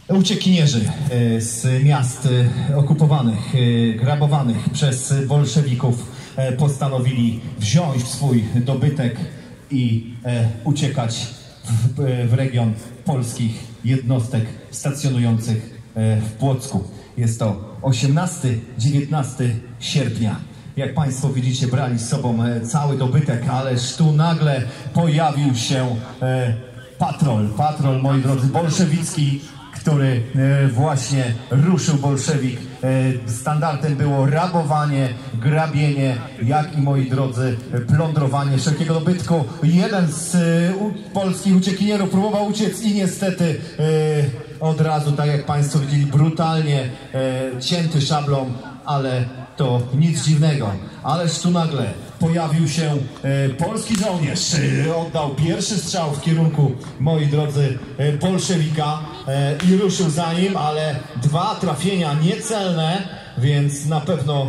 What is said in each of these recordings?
Uciekinierzy z miast okupowanych, grabowanych przez bolszewików postanowili wziąć swój dobytek i uciekać w region polskich jednostek stacjonujących w Płocku. Jest to 18-19 sierpnia. Jak Państwo widzicie, brali z sobą cały dobytek, ależ tu nagle pojawił się patrol, moi drodzy, bolszewicki, który właśnie ruszył bolszewik. Standardem było rabowanie, grabienie, jak i, moi drodzy, plądrowanie wszelkiego dobytku. Jeden z polskich uciekinierów próbował uciec i niestety od razu, tak jak Państwo widzieli, brutalnie cięty szablą, ale to nic dziwnego. Ależ tu nagle pojawił się polski żołnierz, oddał pierwszy strzał w kierunku, moi drodzy, bolszewika i ruszył za nim, ale dwa trafienia niecelne, więc na pewno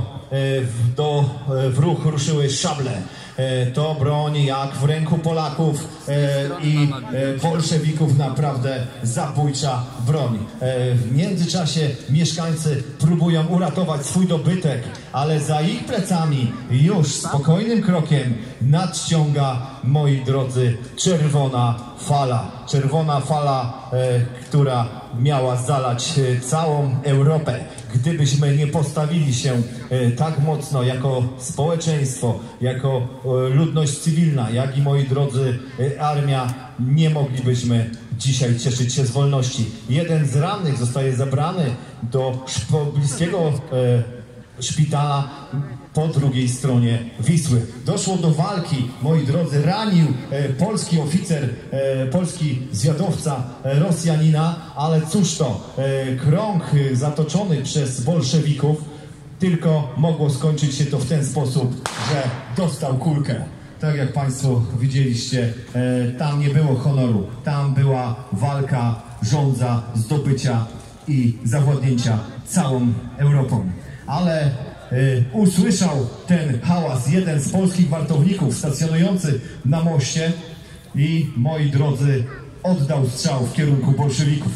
w ruch ruszyły szable. To broń jak w ręku Polaków i bolszewików, naprawdę zabójcza broń. W międzyczasie mieszkańcy próbują uratować swój dobytek, ale za ich plecami już spokojnym krokiem nadciąga, moi drodzy, czerwona fala. Czerwona fala, która miała zalać całą Europę. Gdybyśmy nie postawili się tak mocno jako społeczeństwo, jako ludność cywilna, jak i, moi drodzy, armia, nie moglibyśmy dzisiaj cieszyć się z wolności. Jeden z rannych zostaje zabrany do pobliskiego szpitala po drugiej stronie Wisły. Doszło do walki, moi drodzy, ranił polski oficer, polski zwiadowca Rosjanina, ale cóż to, krąg zatoczony przez bolszewików, tylko mogło skończyć się to w ten sposób, że dostał kulkę. Tak jak Państwo widzieliście, tam nie było honoru, tam była walka, żądza zdobycia i zawładnięcia całą Europą. Ale usłyszał ten hałas jeden z polskich wartowników stacjonujący na moście i, moi drodzy, oddał strzał w kierunku bolszewików.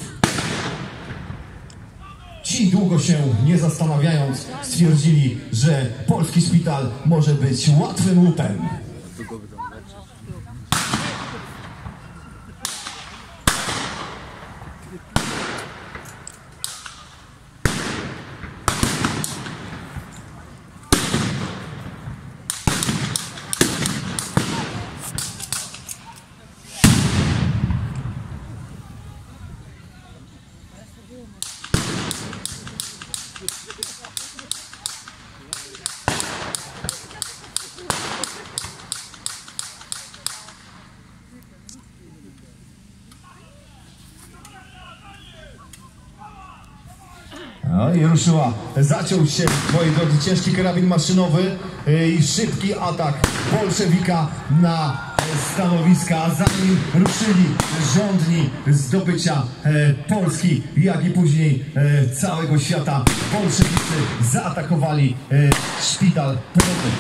Ci, długo się nie zastanawiając, stwierdzili, że polski szpital może być łatwym łupem. No i ruszyła, zaciął się, moi drodzy, ciężki karabin maszynowy i szybki atak bolszewika na stanowiska. Zanim ruszyli żądni zdobycia Polski, jak i później całego świata, bolszewicy zaatakowali szpital porodny.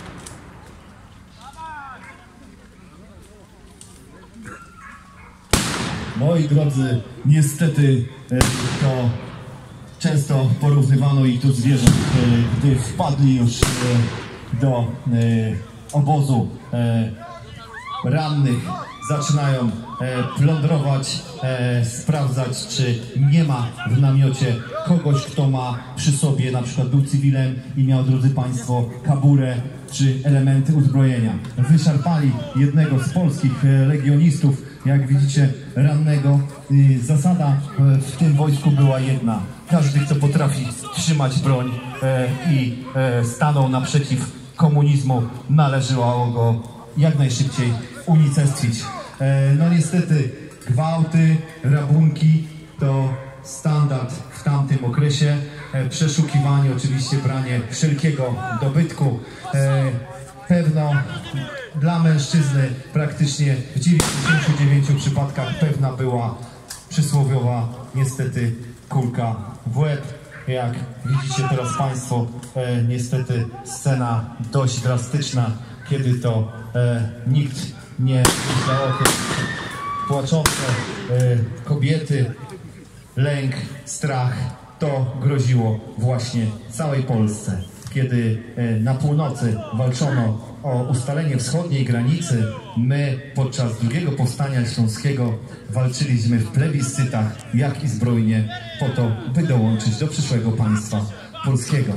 Moi drodzy, niestety to często porównywano ich do zwierząt, gdy wpadli już do obozu rannych, zaczynają plądrować, sprawdzać, czy nie ma w namiocie kogoś, kto ma przy sobie, na przykład był cywilem i miał, drodzy Państwo, kaburę czy elementy uzbrojenia. Wyszarpali jednego z polskich legionistów, jak widzicie, rannego. Zasada w tym wojsku była jedna. Każdy, kto potrafi trzymać broń i stanął naprzeciw komunizmu, należało go jak najszybciej unicestwić. No niestety gwałty, rabunki to standard w tamtym okresie. Przeszukiwanie, oczywiście branie wszelkiego dobytku. Pewno dla mężczyzny praktycznie w 99 przypadkach pewna była przysłowiowa, niestety, kulka w łeb. Jak widzicie teraz Państwo, niestety scena dość drastyczna, kiedy to nikt nie za okiem. Płaczące kobiety, lęk, strach, to groziło właśnie całej Polsce. Kiedy na północy walczono o ustalenie wschodniej granicy, my podczas drugiego powstania śląskiego walczyliśmy w plebiscytach, jak i zbrojnie, po to, by dołączyć do przyszłego państwa polskiego.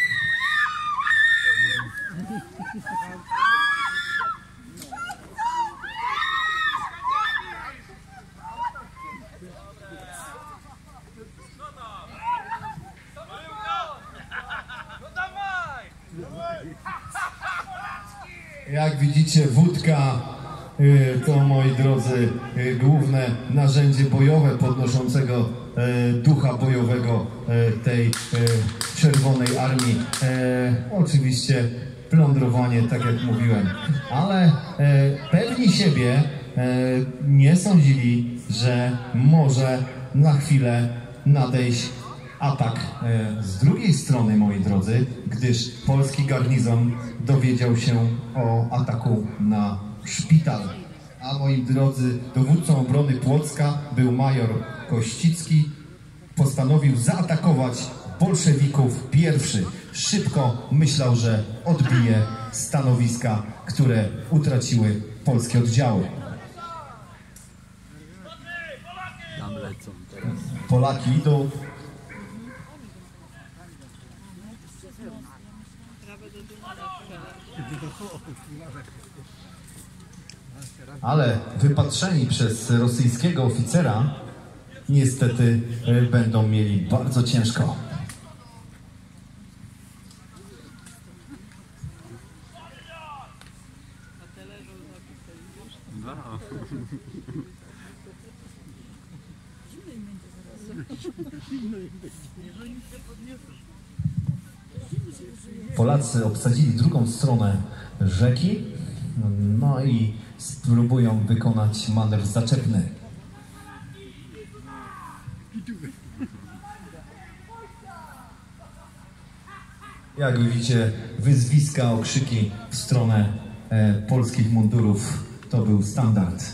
Jak widzicie, wódka to, moi drodzy, główne narzędzie bojowe podnoszącego ducha bojowego tej Czerwonej Armii. Oczywiście plądrowanie, tak jak mówiłem, ale pewni siebie nie sądzili, że może na chwilę nadejść atak z drugiej strony, moi drodzy, gdyż polski garnizon dowiedział się o ataku na szpital. A moi drodzy, dowódcą obrony Płocka był major Kościcki. Postanowił zaatakować bolszewików pierwszy. Szybko myślał, że odbije stanowiska, które utraciły polskie oddziały. Polaki idą. Ale wypatrzeni przez rosyjskiego oficera niestety będą mieli bardzo ciężko. Polacy obsadzili drugą stronę rzeki, no i spróbują wykonać manewr zaczepny. Jak widzicie, wyzwiska, okrzyki w stronę polskich mundurów to był standard.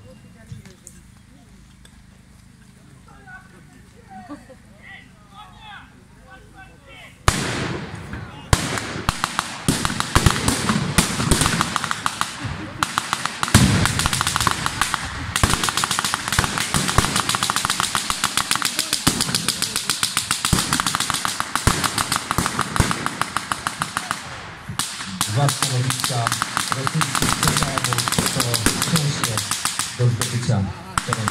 Dwa stanowiska rosyjskich przeciwników to ciężkie do zdobycia terenu.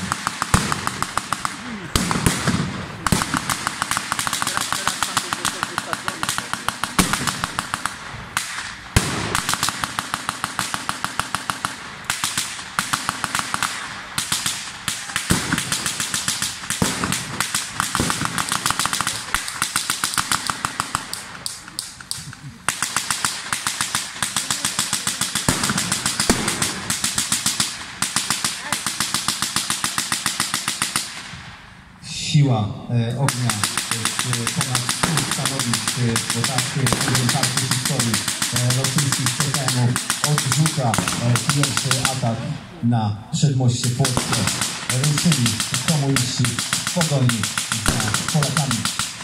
Siła ognia z ponad 100 stanowisk, bo takie orientacje historii rosyjskich systemów odrzuca pierwszy atak na przedmoście Płockie. Ruszyli komuniści w pogoni za Polakami.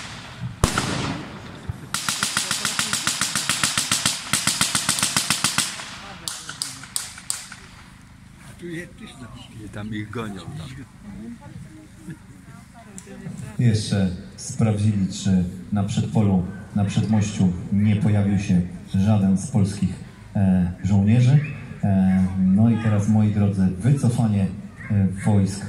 I tam ich gonią. Jeszcze sprawdzili, czy na przedpolu, na przedmościu nie pojawił się żaden z polskich żołnierzy. No i teraz, moi drodzy, wycofanie wojsk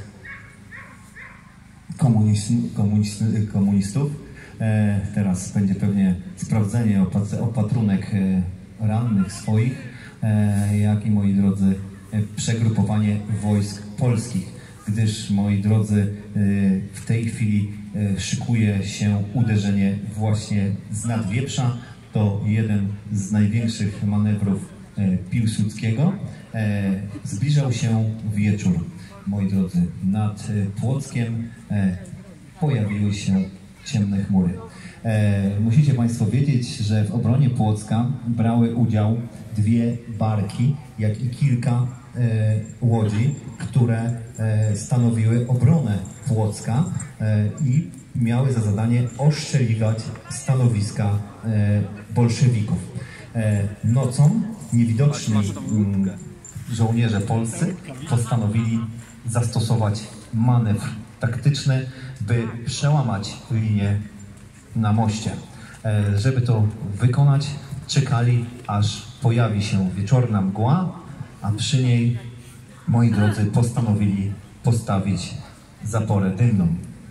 komunistów. Teraz będzie pewnie sprawdzenie opatrunek rannych swoich, jak i, moi drodzy, przegrupowanie wojsk polskich. Gdyż, moi drodzy, w tej chwili szykuje się uderzenie właśnie z Nadwieprza. To jeden z największych manewrów Piłsudskiego. Zbliżał się wieczór, moi drodzy. Nad Płockiem pojawiły się ciemne chmury. Musicie Państwo wiedzieć, że w obronie Płocka brały udział 2 barki, jak i kilka łodzi, które stanowiły obronę Płocka i miały za zadanie oszczeliwać stanowiska bolszewików. Nocą niewidoczni żołnierze polscy postanowili zastosować manewr taktyczny, by przełamać linię na moście. Żeby to wykonać, czekali, aż pojawi się wieczorna mgła, a przy niej, moi drodzy, postanowili postawić zaporę dymną.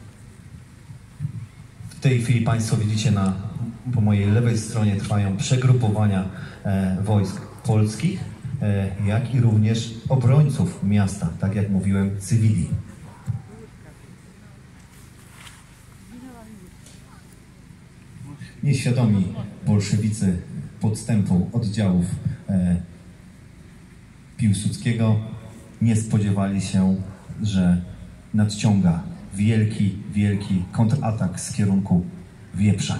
W tej chwili Państwo widzicie po mojej lewej stronie trwają przegrupowania wojsk polskich, jak i również obrońców miasta, tak jak mówiłem, cywili. Nieświadomi bolszewicy podstępu oddziałów Piłsudskiego nie spodziewali się, że nadciąga wielki kontratak z kierunku Wieprza.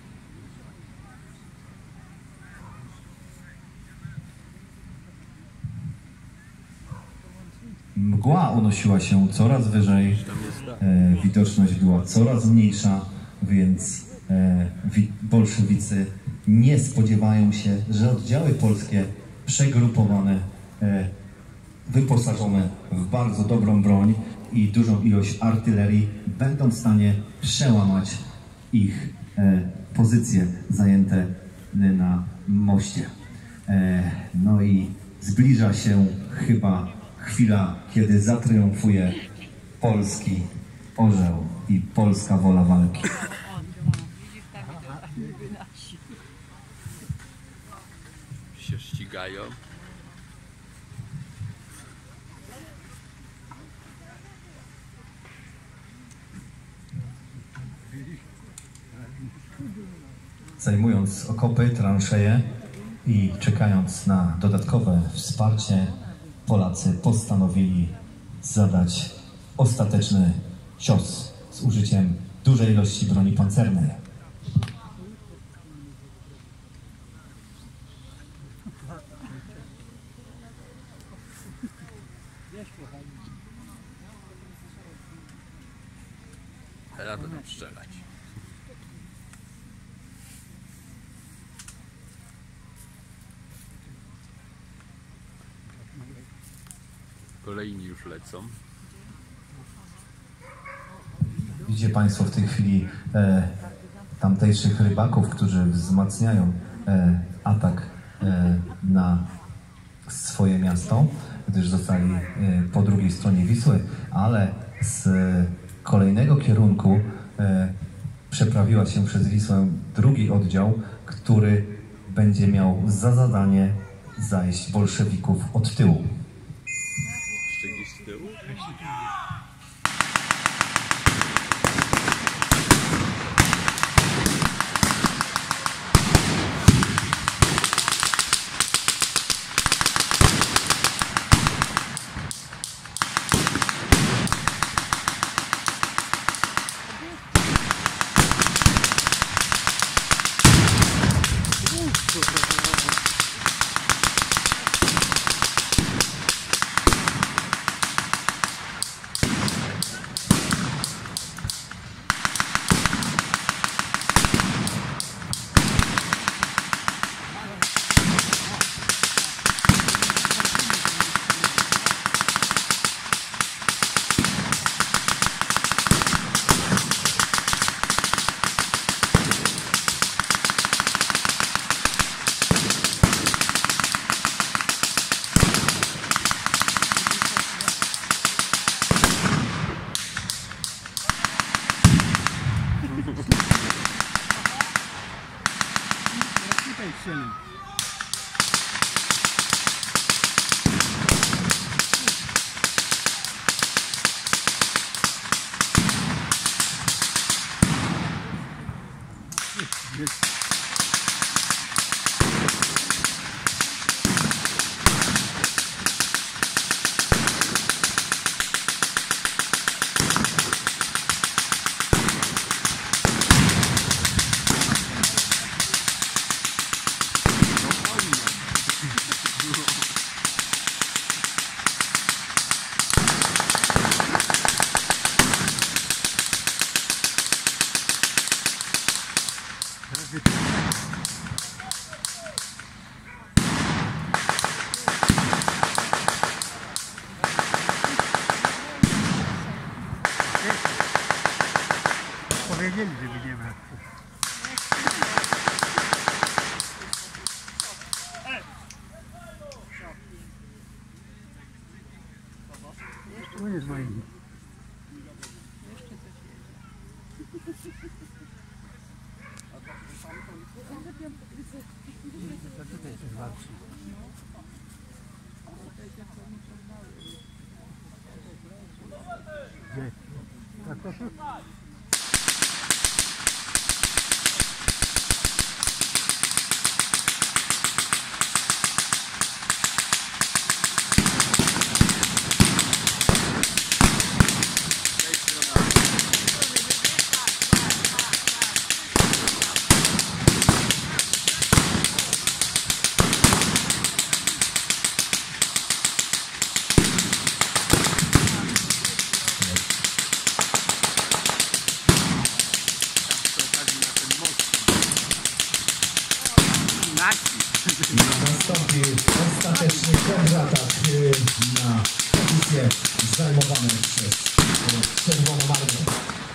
Mgła unosiła się coraz wyżej, widoczność była coraz mniejsza, więc bolszewicy nie spodziewają się, że oddziały polskie przegrupowane, wyposażone w bardzo dobrą broń i dużą ilość artylerii będą w stanie przełamać ich pozycje zajęte na moście. No i zbliża się chyba chwila, kiedy zatriumfuje polski orzeł i polska wola walki. Się ścigają. Zajmując okopy, transzeje i czekając na dodatkowe wsparcie, Polacy postanowili zadać ostateczny cios z użyciem dużej ilości broni pancernej. Teraz będą strzelać. Kolejni już lecą. Widzicie Państwo w tej chwili tamtejszych rybaków, którzy wzmacniają atak na swoje miasto, gdyż zostali po drugiej stronie Wisły, ale z kolejnego kierunku przeprawiła się przez Wisłę drugi oddział, który będzie miał za zadanie zajść bolszewików od tyłu. Jeszcze gdzieś z tyłu? Powiedzieli, żeby nie brać. To jest moje. To tutaj się walczy. Gdzie? Tak to się? Nastąpił ostateczny kontratak na pozycje zajmowane przez Czerwoną Armię.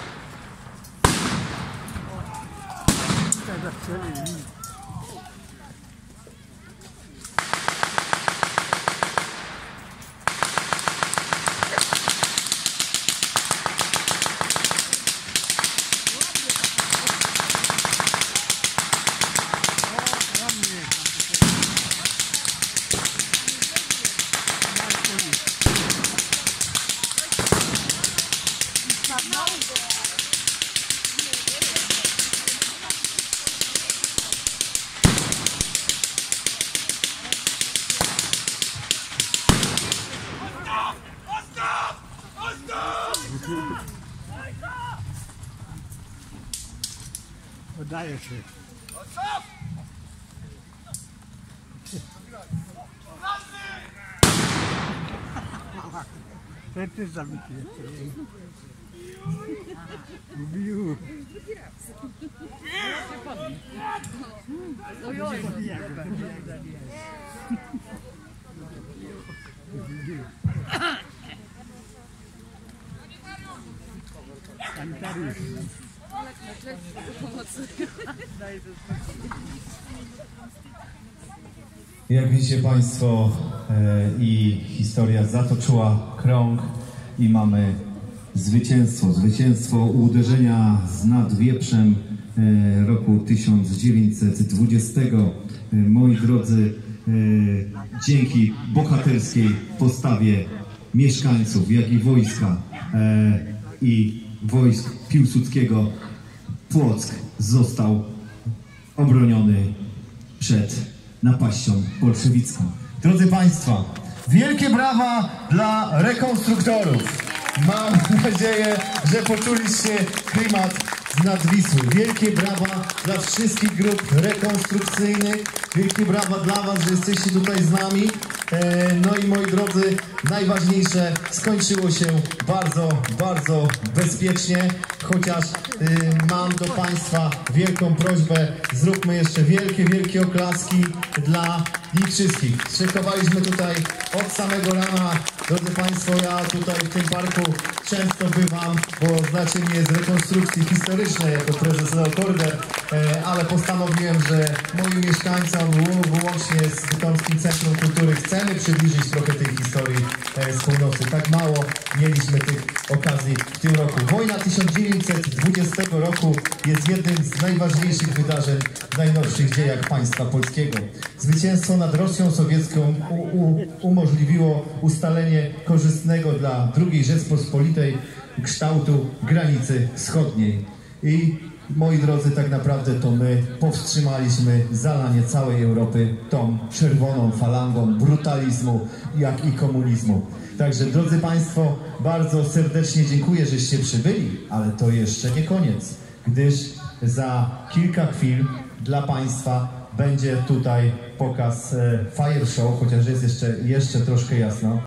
Oddaję się. Ten też zabity jest. Ubił. Sanitariusz. Jak widzicie Państwo, i historia zatoczyła krąg i mamy zwycięstwo. Zwycięstwo uderzenia z nad Wieprzem roku 1920. Moi drodzy, dzięki bohaterskiej postawie mieszkańców, jak i wojska i wojsk Piłsudskiego, Płock został obroniony przed napaścią bolszewicką. Drodzy Państwo, wielkie brawa dla rekonstruktorów. Mam nadzieję, że poczuliście klimat z nad Wisły. Wielkie brawa dla wszystkich grup rekonstrukcyjnych. Wielkie brawa dla Was, że jesteście tutaj z nami. No i moi drodzy, najważniejsze, skończyło się bardzo, bardzo bezpiecznie, chociaż mam do Państwa wielką prośbę, zróbmy jeszcze wielkie, wielkie oklaski dla nich wszystkich. Szykowaliśmy tutaj od samego rana. Drodzy Państwo, ja tutaj w tym parku często bywam, bo znacie mnie z rekonstrukcji historycznej jako prezes Leokorder, ale postanowiłem, że moim mieszkańcom, łącznie z Bytomskim Centrum Kultury, chcemy przybliżyć trochę tej historii z północy. Tak mało mieliśmy tych okazji w tym roku. Wojna 1920 roku jest jednym z najważniejszych wydarzeń w najnowszych dziejach państwa polskiego. Zwycięstwo nad Rosją Sowiecką umożliwiło ustalenie korzystnego dla II Rzeczpospolitej kształtu granicy wschodniej. I moi drodzy, tak naprawdę to my powstrzymaliśmy zalanie całej Europy tą czerwoną falangą brutalizmu, jak i komunizmu. Także, drodzy Państwo, bardzo serdecznie dziękuję, żeście przybyli, ale to jeszcze nie koniec, gdyż za kilka chwil dla Państwa będzie tutaj pokaz fire show, chociaż jest jeszcze troszkę jasno.